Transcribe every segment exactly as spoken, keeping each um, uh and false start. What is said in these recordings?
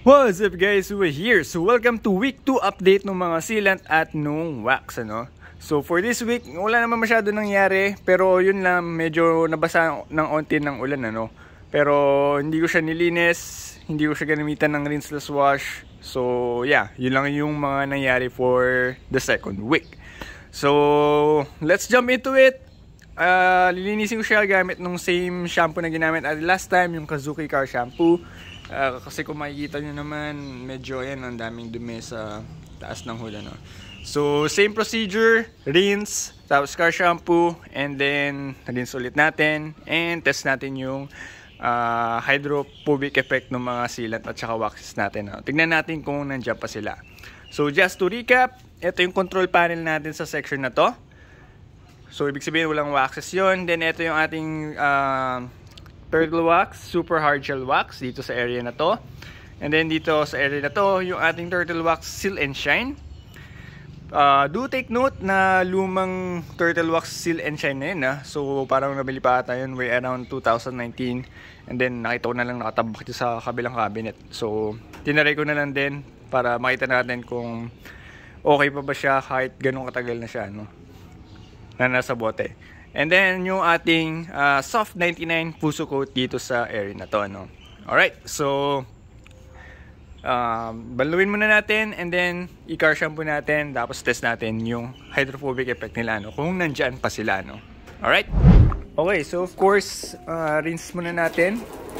What's up guys, we're here. So welcome to week two update ng mga sealant at nung wax, ano. So for this week, wala naman masyado nangyari, pero yun lang, medyo nabasa ng onti ng ulan, ano. Pero hindi ko siya nilinis, hindi ko siya ginamitan ng rinseless wash. So yeah, yun lang yung mga nangyari for the second week. So let's jump into it. Uh, lilinisin ko siya gamit nung same shampoo na ginamit at last time, yung Kazuki Car Shampoo. Uh, kasi kung makikita nyo naman, medyo yan, ang daming dumi sa taas ng hood, ano. So same procedure, rinse, tapos car shampoo, and then rinse ulit natin and test natin yung uh, hydrophobic effect ng mga sealant at saka waxes natin, no? Tignan natin kung nandiyan pa sila. So just to recap, ito yung control panel natin sa section na to. So ibig sabihin walang waxes yon. Then ito yung ating uh, turtle wax, super hard shell wax dito sa area na to. And then dito sa area na to, yung ating turtle wax seal and shine. Uh, do take note na lumang turtle wax seal and shine na yun, ha? So parang nabili pa ata yun way around two thousand nineteen. And then nakita ko na lang nakatabak dito sa kabilang cabinet. So tinaray ko na lang din para makita natin kung okay pa ba siya kahit ganun katagal na siya, no? Na nasa bote. And then yung ating uh, soft ninety-nine puso coat dito sa area na to, no? Alright, so uh, baluin muna natin and then i-car shampoo natin, tapos test natin yung hydrophobic effect nila, no? Kung nandyan pa sila, no? Alright? Okay, so of course uh, rinse muna natin.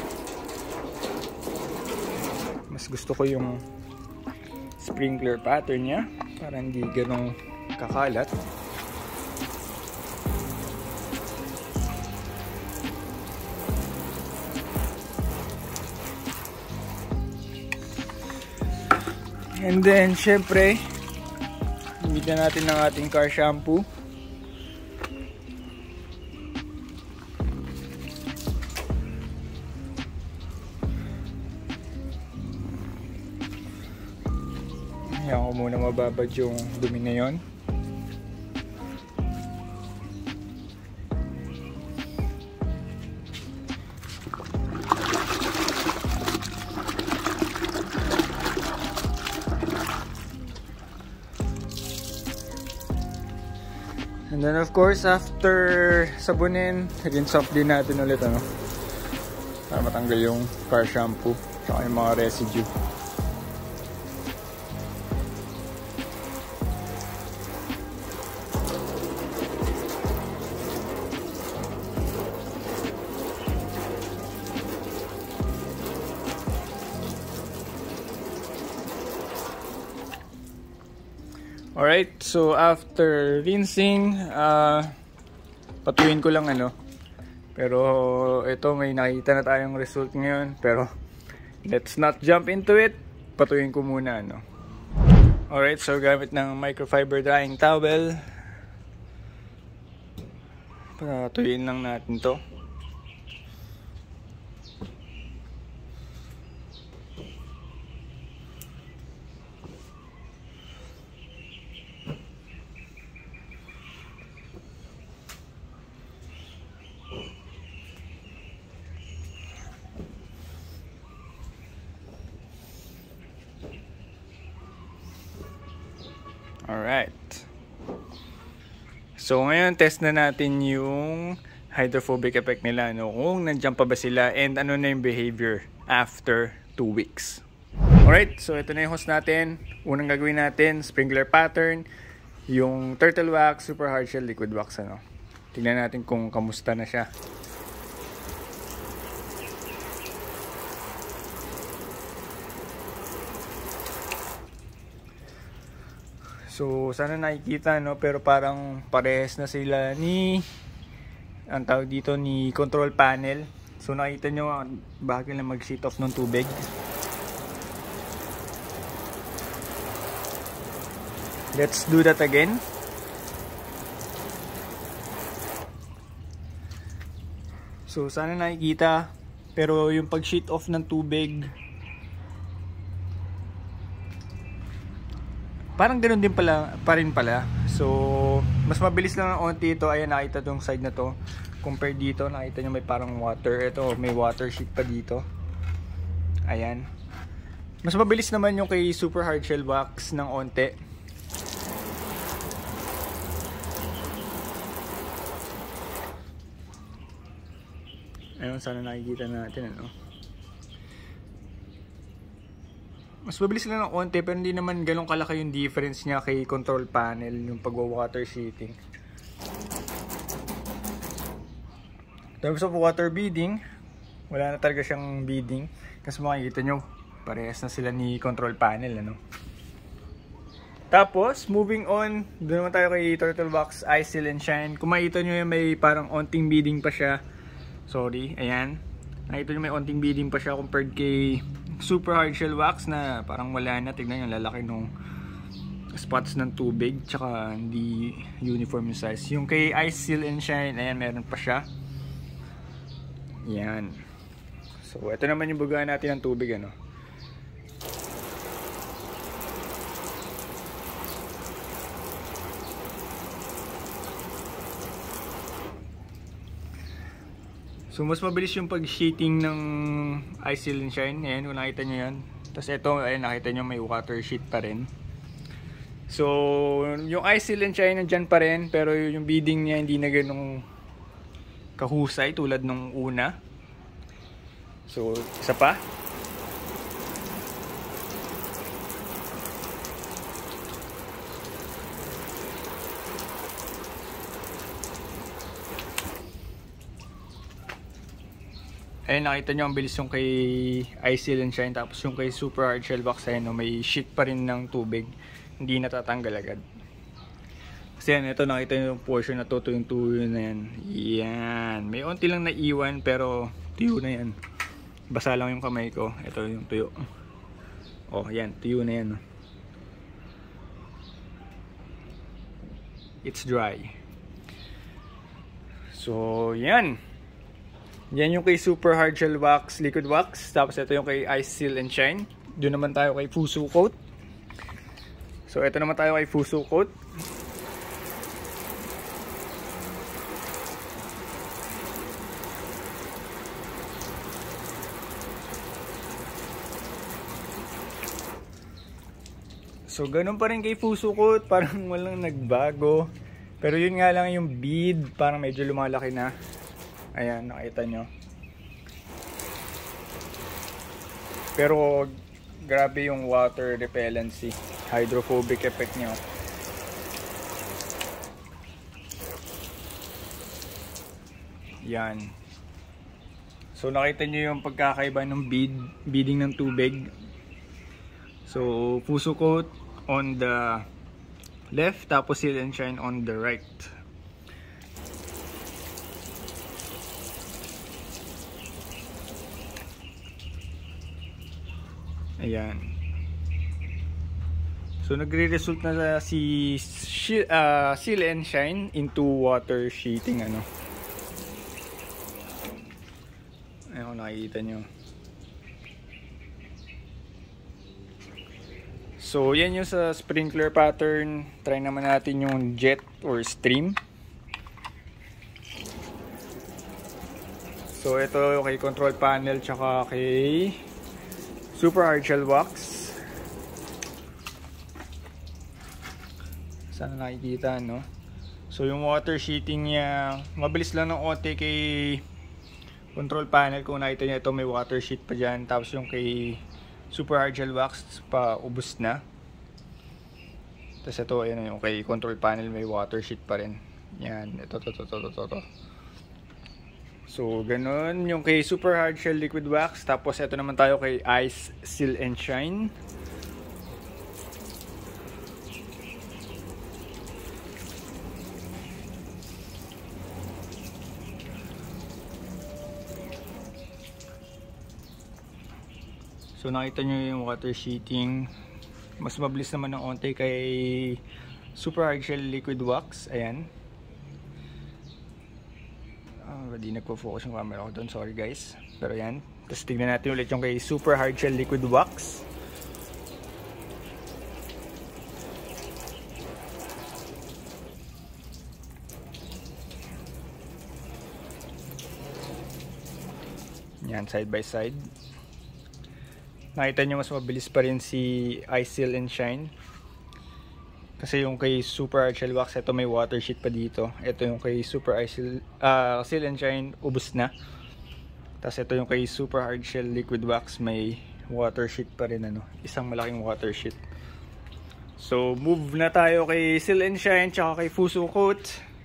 Mas gusto ko yung sprinkler pattern nya para hindi ganong kakalat. And then, syempre, gamitin natin ng ating car shampoo. Ayan ko muna mababad yung dumi na yun. And then of course, after sabunin, rinse off din natin ulit, ano, para matanggal yung car shampoo saka yung mga residue. Alright, so after rinsing, uh, patuyin ko lang, ano. Pero ito, may nakita na tayong result ngayon. Pero let's not jump into it. Patuyin ko muna, ano. Alright, so gamit ng microfiber drying towel, patuyin lang natin to. Alright. So ngayon, test na natin yung hydrophobic effect nila, no? Kung nandiyan pa ba sila and ano na yung behavior after two weeks. Alright, so ito na yung hose natin. Unang gagawin natin, sprinkler pattern, yung turtle wax, super hard shell liquid wax, ano. Tingnan natin kung kamusta na siya. So sana nakikita, no, pero parang parehas na sila ni ang tawag dito ni control panel. So nakita nyo bakit lang mag-sheet off ng tubig. Let's do that again. So sana nakikita, pero yung pag-sheet off ng tubig parang ganoon din pala, pa rin pala. So mas mabilis lang ang onti ito. Ayan, nakita tong side na to compare dito, nakita nyo may parang water. Ito may water sheet pa dito. Ayan. Mas mabilis naman yung kay Super Hard Shell Wax ng onte. Ayun, sana nakikita natin ano. Mas mabilis lang ng onte pero hindi naman ganun kalaki yung difference niya kay control panel yung pagwa-water sheeting. In terms of water beading, wala na talaga siyang beading kasi makikita nyo parehas na sila ni control panel ano. Tapos moving on, doon naman tayo kay Turtle Wax Ice Seal and Shine. Kung makikita nyo yung may parang onting beading pa siya, sorry, ayan, nakita nyo may onting beading pa siya compared kay Super Hard Shell Wax na parang wala na. Tignan nyo, lalaki nung spots ng tubig tsaka hindi uniform yung size. Yung kay Ice Seal and Shine, ayan, meron pa siya. Yan. So ito naman yung bugaan natin ng tubig ano. So mas mabilis yung pag-sheeting ng Ice Seal and Shine. Ayan, kung nakita nyo yan. Tapos ito, ayan, nakita nyo may water sheet pa rin. So yung Ice Seal and Shine nandyan pa rin, pero yung beading niya hindi na ganong kahusay tulad nung una. So isa pa. Ayun, nakita nyo ang bilis yung kay Ice Seal and Shine. Tapos yung kay Super Hard Shell Wax, ayun, no, may sheet pa rin ng tubig. Hindi natatanggal agad. Kasi yan, ito nakita nyo yung portion na to, yung tuyo na yan. Yan. May onti lang naiwan pero tuyo na yan. Basa lang yung kamay ko. Ito yung tuyo. Oh, yan. Tuyo na yan. No? It's dry. So, yan. Yan yung kay Super Hard Shell Wax, Liquid Wax. Tapos ito yung kay Ice Seal and Shine. Doon naman tayo kay Fuso Coat. So ito naman tayo kay Fuso Coat. So ganun pa rin kay Fuso Coat, parang walang nagbago. Pero yun nga lang yung bead, parang medyo lumalaki na. Ayan, nakita nyo. Pero grabe yung water repellency, hydrophobic effect nyo. Yan. So nakita nyo yung pagkakaiba ng bead, beading ng tubig. So Fuso Coat on the left, tapos Seal and Shine on the right. Ayan. So nagre-result na si uh, Seal and Shine into water sheeting ano. Ayan, kung nakikita nyo. So yan yung sa sprinkler pattern. Try naman natin yung jet or stream. So ito kay control panel tsaka kay Super Hard Shell Wax. Sana nakikita no. So yung water sheeting niya, mabilis lang ng onte kay control panel. Kung nakita niya ito may water sheet pa dyan. Tapos yung kay Super Hard Shell Wax pa ubos na. Tapos ito ayun yung kay control panel may water sheet pa rin. Yan, ito to to to to to. to. So, ganun yung kay Super Hard Shell Liquid Wax. Tapos, ito naman tayo kay Ice Seal and Shine. So, nakita nyo yung water sheeting. Mas mabilis naman ng onte kay Super Hard Shell Liquid Wax. Ayan. Hindi nagpo-focus yung camera ko doon, sorry guys. Pero yan, tapos tignan natin ulit yung kay Super Hard Shell Liquid Wax. Yan, side by side. nakita nyo mas mabilis pa rin si Ice Seal and Shine. Kasi yung kay Super Hard Shell Wax, ito may water sheet pa dito. Ito yung kay Super Ice Seal, uh, Seal and Shine, ubos na. Tapos ito yung kay Super Hard Shell Liquid Wax, may water sheet pa rin, ano, isang malaking water sheet. So move na tayo kay Seal and Shine tsaka kay Fuso Coat.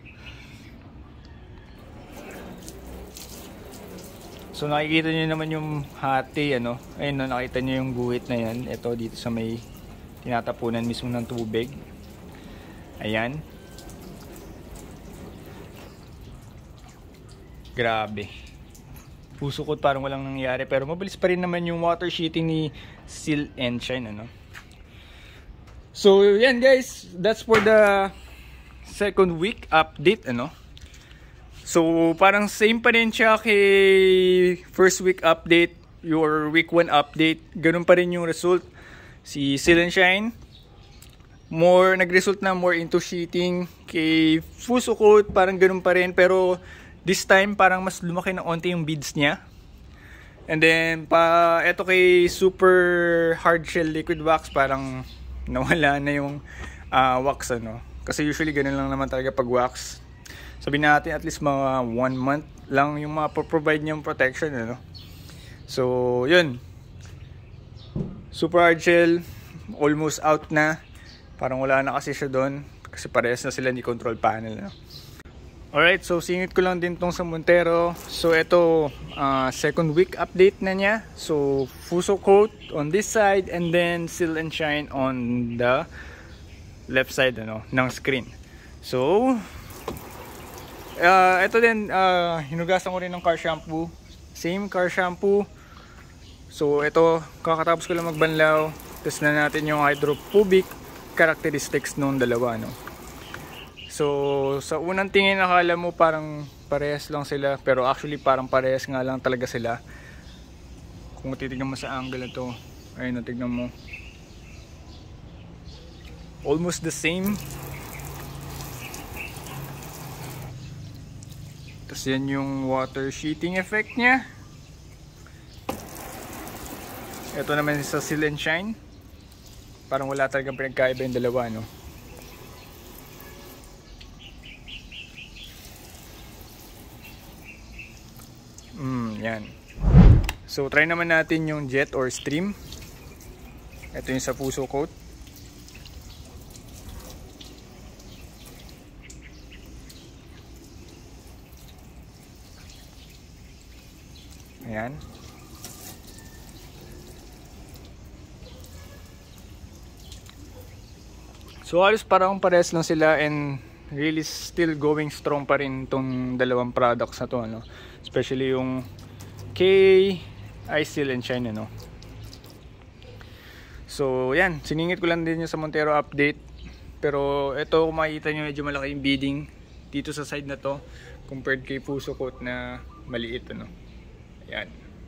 So nakikita nyo naman yung hati, ano, ayun no, nakita nyo yung guhit na yan. Ito dito sa may tinatapunan mismo ng tubig. Ayan. Grabe. Fuso Coat parang walang nangyari, pero mabilis pa rin naman yung water sheeting ni Seal and Shine, ano. So yan guys, that's for the second week update, ano. So parang same pa rin siya kay first week update, your week one update. Ganun pa rin yung result. Si Seal and Shine, more nag-result na more into sheeting. Kay Fuso Coat, parang ganun pa rin, pero this time parang mas lumaki ng onti yung beads niya. And then pa eto kay Super Hard Shell Liquid Wax, parang nawala na yung uh, wax, ano. Kasi usually ganun lang naman talaga pag wax. Sabihin natin at least mga one month lang yung mga provide niyang protection, ano. So yun, Super Hard Shell almost out na. Parang wala na kasi siya doon, kasi parehas na sila ni control panel, ano. Alright, so singit ko lang din tong sa Montero. So ito, uh, second week update na niya. So Fuso Coat on this side, and then Seal and Shine on the left side, ano, ng screen. So Uh, ito din, uh, hinugasan ko rin ng car shampoo. Same car shampoo. So ito, kakatapos ko lang magbanlaw. Test na natin yung hydrophobic characteristics nung dalawa, no? So sa unang tingin akala mo parang parehas lang sila, pero actually parang parehas nga lang talaga sila. Kung titignan mo sa angle na to, ayun, tignan mo, almost the same. Tapos yan yung water sheeting effect niya. Ito naman sa Seal and Shine, parang wala talagang pinagkaiba yung dalawa, no? Mm, yan. So try naman natin yung jet or stream. Ito yung sa Fuso Coat. Ayan. So halos parang parehas lang sila, and really still going strong pa rin itong dalawang products na to, ano? Especially yung kay Ice Seal and Shine, ano? So yan, siningit ko lang din yung sa Montero update. Pero ito, kung makikita nyo, medyo malaki yung beading dito sa side na to compared kay Fuso Coat na maliit, ano? Yan.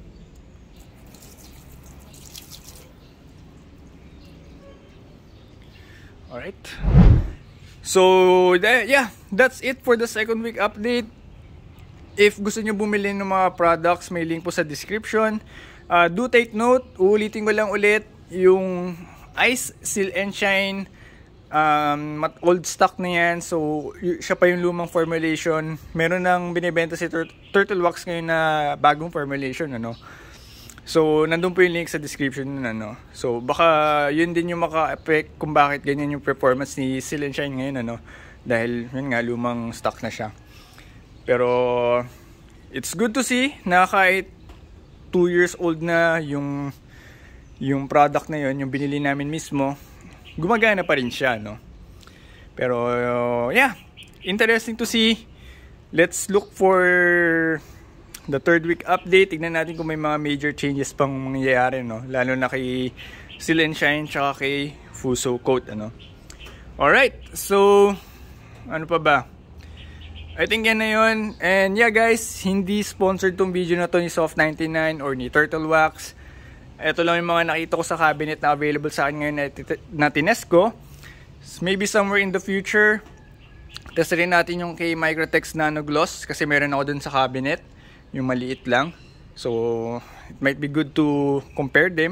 Alright. So, that, yeah, that's it for the second week update. If gusto nyo bumili ng mga products, may link po sa description. Uh, do take note, uulitin ko lang ulit, yung Ice Seal and Shine, um, old stock na yan. So, siya pa yung lumang formulation. Meron nang binibenta si Tur Turtle Wax ngayon na bagong formulation, ano. So, nandun po yung link sa description nun, ano. So, baka yun din yung maka-affect kung bakit ganyan yung performance ni Seal and Shine ngayon, ano. Dahil, yun nga, lumang stock na siya. Pero, it's good to see na kahit two years old na yung yung product na yun, yung binili namin mismo, gumagana pa rin siya, no. Pero uh, yeah, interesting to see. Let's look for the third week update. Tignan natin kung may mga major changes pang mangyayari, no, lalo na kay Seal and Shine tsaka kay Fuso Coat, ano. Alright, so ano pa ba? I think yan na yun. And yeah guys, hindi sponsored tong video na to ni Soft ninety-nine or ni Turtle Wax. Ito lang yung mga nakita ko sa cabinet na available sa akin ngayon na tinest ko. Maybe somewhere in the future, test rin natin yung kay Microtex Nano Gloss, kasi meron ako dun sa cabinet, yung maliit lang. So it might be good to compare them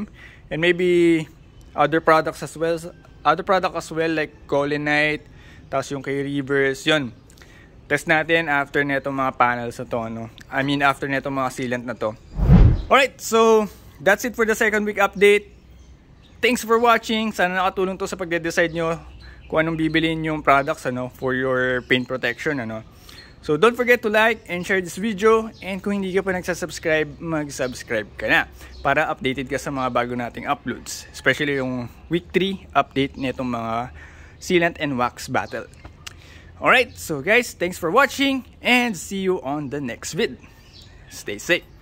And maybe other products as well. Other product as well like Colinite, tapos yung kay Reverse, yun. Test natin after netong mga panels na to, no? I mean, after netong mga sealant na to. Alright, so that's it for the second week update. Thanks for watching. Sana nakatulong to sa pagde-decide nyo kung anong bibiliin yung products, ano, for your paint protection, ano. So don't forget to like and share this video, and kung hindi ka pa nagsasubscribe, mag-subscribe ka na para updated ka sa mga bago nating uploads, especially yung week three update nitong mga sealant and wax battle. Alright, so guys, thanks for watching and see you on the next vid. Stay safe.